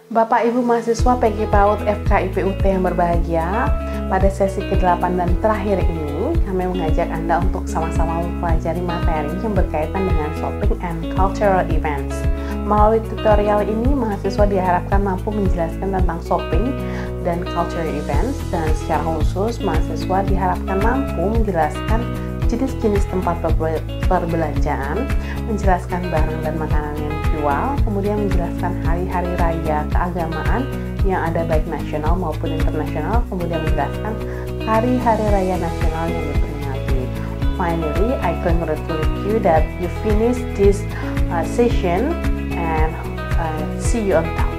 Bapak Ibu mahasiswa PG PAUD FKIP UT yang berbahagia, pada sesi ke-8 dan terakhir ini kami mengajak Anda untuk sama-sama mempelajari materi yang berkaitan dengan shopping and cultural events. Melalui tutorial ini, mahasiswa diharapkan mampu menjelaskan tentang shopping dan cultural events, dan secara khusus mahasiswa diharapkan mampu menjelaskan jenis-jenis tempat perbelanjaan, menjelaskan barang dan makanan yang dijual, kemudian menjelaskan hari-hari raya keagamaan yang ada baik nasional maupun internasional, kemudian menjelaskan hari-hari raya nasional yang diperingati. Finally, I congratulate you that you finished this session and see you on top.